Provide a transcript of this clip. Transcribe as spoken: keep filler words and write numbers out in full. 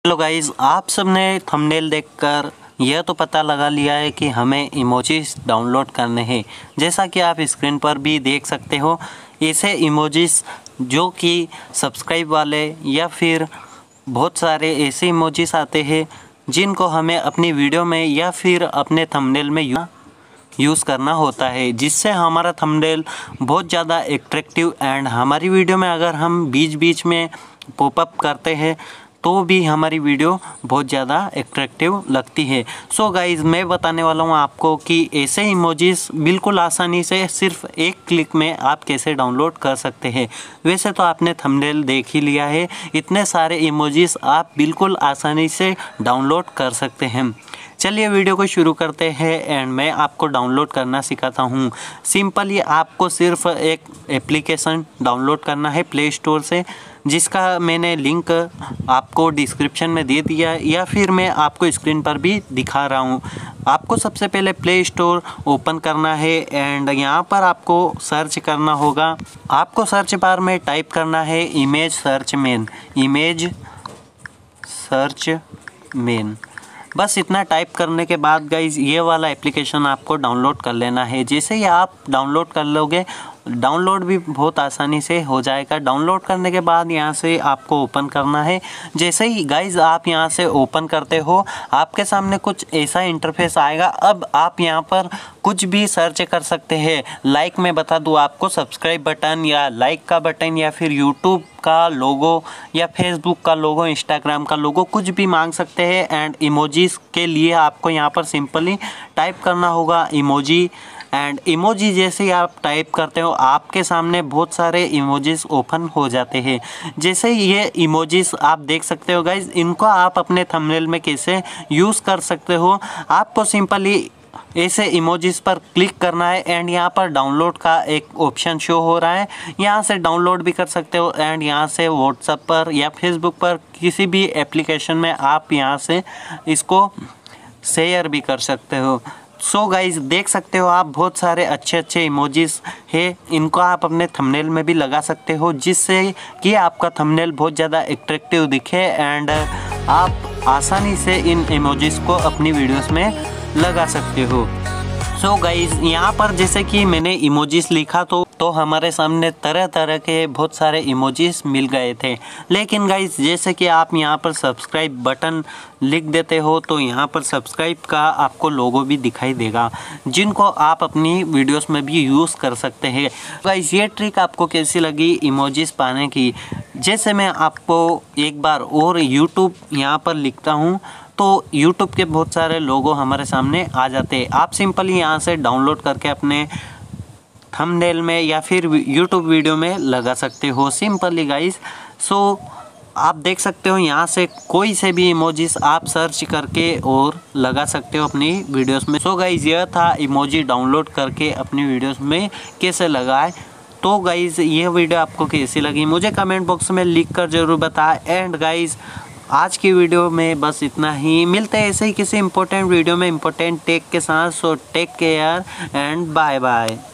Hello guys, आप सबने thumbnail देखकर यह तो पता लगा लिया है कि हमें इमोजीज डाउनलोड करने हैं। जैसा कि आप स्क्रीन पर भी देख सकते हो, ऐसे इमोजीज जो कि सब्सक्राइब वाले या फिर बहुत सारे ऐसे इमोजीज आते हैं जिनको हमें अपनी वीडियो में या फिर अपने थंबनेल में यूज़ करना होता है, जिससे हमारा थंबनेल बहुत ज़्यादा एट्रैक्टिव एंड हमारी वीडियो में अगर हम बीच बीच में पॉपअप करते हैं तो भी हमारी वीडियो बहुत ज़्यादा एट्रैक्टिव लगती है। सो गाइज़, मैं बताने वाला हूँ आपको कि ऐसे इमोजीज बिल्कुल आसानी से सिर्फ एक क्लिक में आप कैसे डाउनलोड कर सकते हैं। वैसे तो आपने थंबनेल देख ही लिया है, इतने सारे इमोजीज आप बिल्कुल आसानी से डाउनलोड कर सकते हैं। चलिए वीडियो को शुरू करते हैं एंड मैं आपको डाउनलोड करना सिखाता हूँ। सिंपली आपको सिर्फ एक एप्लीकेशन डाउनलोड करना है प्ले स्टोर से, जिसका मैंने लिंक आपको डिस्क्रिप्शन में दे दिया या फिर मैं आपको स्क्रीन पर भी दिखा रहा हूँ। आपको सबसे पहले प्ले स्टोर ओपन करना है एंड यहाँ पर आपको सर्च करना होगा। आपको सर्च बार में टाइप करना है image search main, image search main. बस इतना टाइप करने के बाद गाइज ये वाला एप्लीकेशन आपको डाउनलोड कर लेना है। जैसे ही आप डाउनलोड कर लोगे, डाउनलोड भी बहुत आसानी से हो जाएगा। डाउनलोड करने के बाद यहाँ से आपको ओपन करना है। जैसे ही गाइज आप यहाँ से ओपन करते हो, आपके सामने कुछ ऐसा इंटरफेस आएगा। अब आप यहाँ पर कुछ भी सर्च कर सकते हैं। लाइक मैं बता दूँ आपको, सब्सक्राइब बटन या लाइक का बटन या फिर यूट्यूब का लोगो या फेसबुक का लोगो, इंस्टाग्राम का लोगो, कुछ भी मांग सकते हैं। एंड इमोजीज के लिए आपको यहाँ पर सिंपली टाइप करना होगा इमोजी। एंड इमोजी जैसे ही आप टाइप करते हो, आपके सामने बहुत सारे इमोजीज ओपन हो जाते हैं। जैसे ये इमोजीज आप देख सकते हो गाइज, इनको आप अपने थंबनेल में कैसे यूज़ कर सकते हो। आपको सिंपली ऐसे इमोजीज पर क्लिक करना है एंड यहाँ पर डाउनलोड का एक ऑप्शन शो हो रहा है। यहाँ से डाउनलोड भी कर सकते हो एंड यहाँ से व्हाट्सएप पर या फेसबुक पर किसी भी एप्लीकेशन में आप यहाँ से इसको शेयर भी कर सकते हो। सो so गाइज, देख सकते हो आप बहुत सारे अच्छे अच्छे इमोजीज है, इनको आप अपने थंबनेल में भी लगा सकते हो, जिससे कि आपका थंबनेल बहुत ज़्यादा एट्रैक्टिव दिखे एंड आप आसानी से इन इमोजीज को अपनी वीडियोस में लगा सकते हो। सो गाइज, यहाँ पर जैसे कि मैंने इमोजीज लिखा तो तो हमारे सामने तरह तरह के बहुत सारे इमोजीज मिल गए थे। लेकिन गाइज, जैसे कि आप यहाँ पर सब्सक्राइब बटन लिख देते हो तो यहाँ पर सब्सक्राइब का आपको लोगो भी दिखाई देगा, जिनको आप अपनी वीडियोस में भी यूज़ कर सकते हैं। गाइज, ये ट्रिक आपको कैसी लगी इमोजीज पाने की? जैसे मैं आपको एक बार और यूट्यूब यहाँ पर लिखता हूँ तो यूट्यूब के बहुत सारे लोगो हमारे सामने आ जाते हैं। आप सिंपली यहाँ से डाउनलोड करके अपने थंबनेल में या फिर यूट्यूब वीडियो में लगा सकते हो सिंपली गाइस। सो आप देख सकते हो यहाँ से कोई से भी इमोजीज आप सर्च करके और लगा सकते हो अपनी वीडियोस में। सो गाइस, यह था इमोजी डाउनलोड करके अपनी वीडियोस में कैसे लगाए। तो गाइस, यह वीडियो आपको कैसी लगी मुझे कमेंट बॉक्स में लिख कर ज़रूर बताएं। एंड गाइस, आज की वीडियो में बस इतना ही। मिलते हैं ऐसे ही किसी इंपॉर्टेंट वीडियो में इंपॉर्टेंट टेक के साथ। So take care and bye bye.